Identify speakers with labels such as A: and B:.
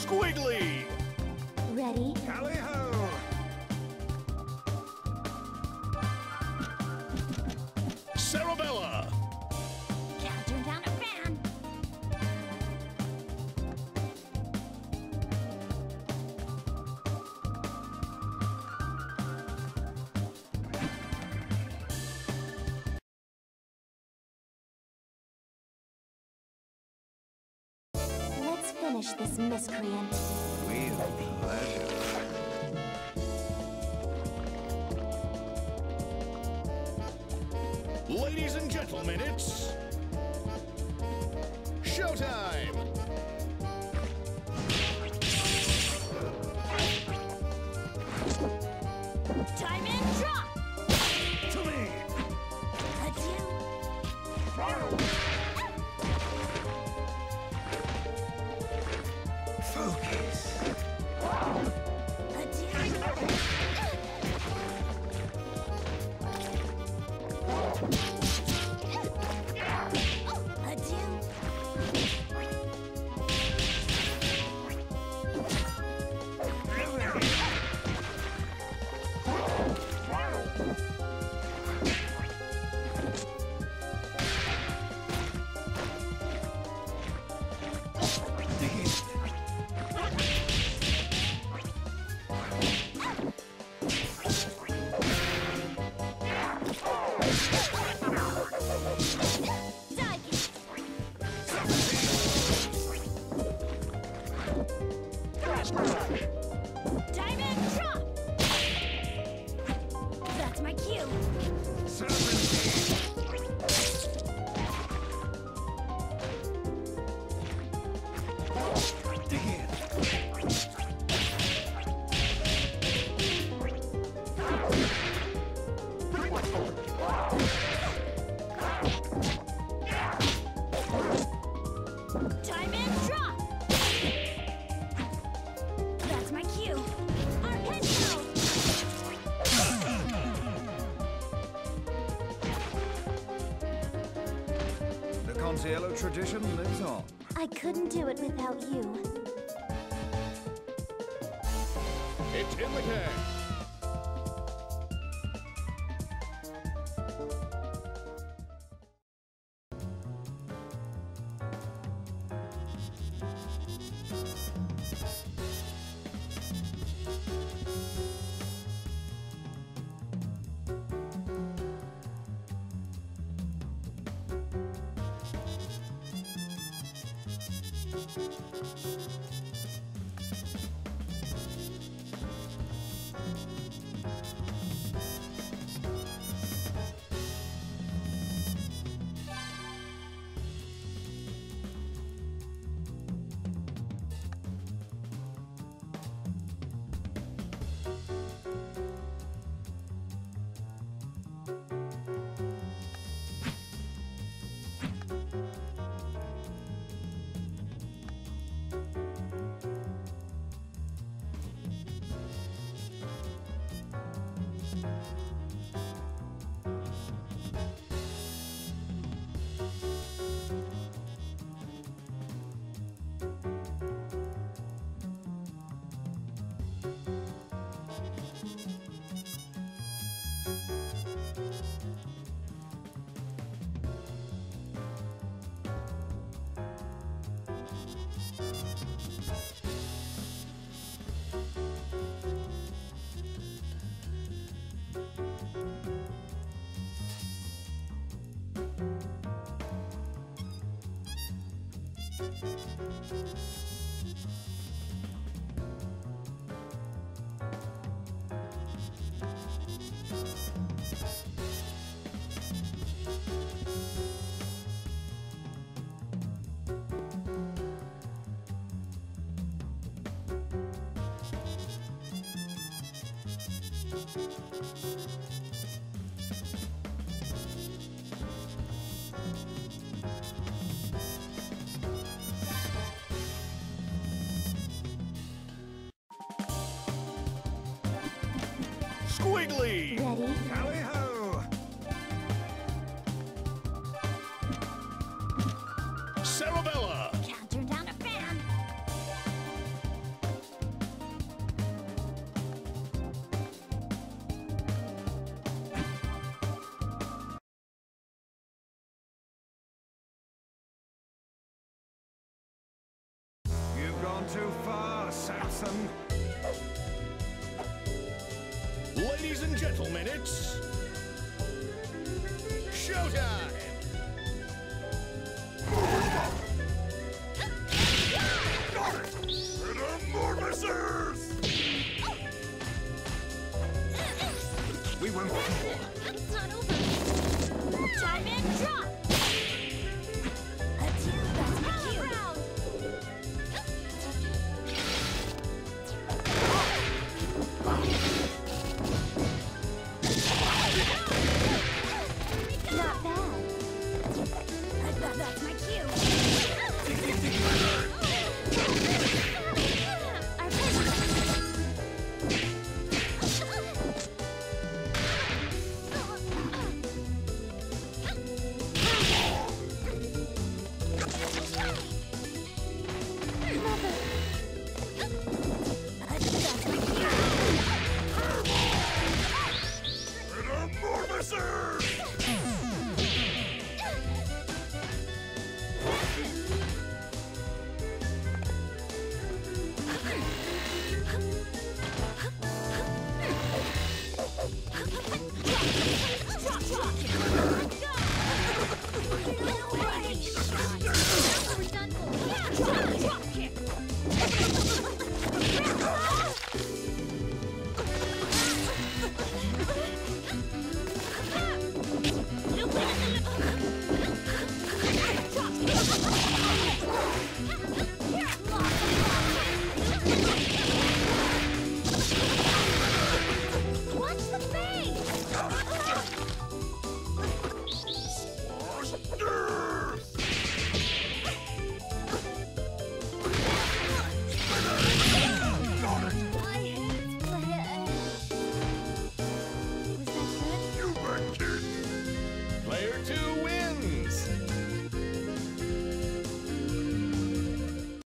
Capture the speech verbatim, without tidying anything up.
A: Squiggly!
B: Ready?
C: Tally-ho!
A: Cerebella!
B: Can't turn down a fan. Let's finish this miscreant.
C: With pleasure.
A: Ladies and gentlemen, it's showtime!
B: Time and drop!
C: To me!
B: Adieu!
C: Focus.
B: Diamond drop! That's my cue.
C: Dig in.
B: Diamond drop! That's my cue. Arpeggio!
C: The Concielo tradition lives on.
B: I couldn't do it without you.
A: It's in the can! Squiggly!
B: Ready?
C: Tally-ho!
A: Cerebella!
B: Can't turn down a fan.
C: one.
A: Ladies and gentlemen, it's showtime!
C: Metamorphosis! We won't fall.
B: It's not over. Time and drop. Adieu, that's my cue. Not bad. That, that's my cue. Our What's the face? My hands play. Was that good?
A: Player two wins!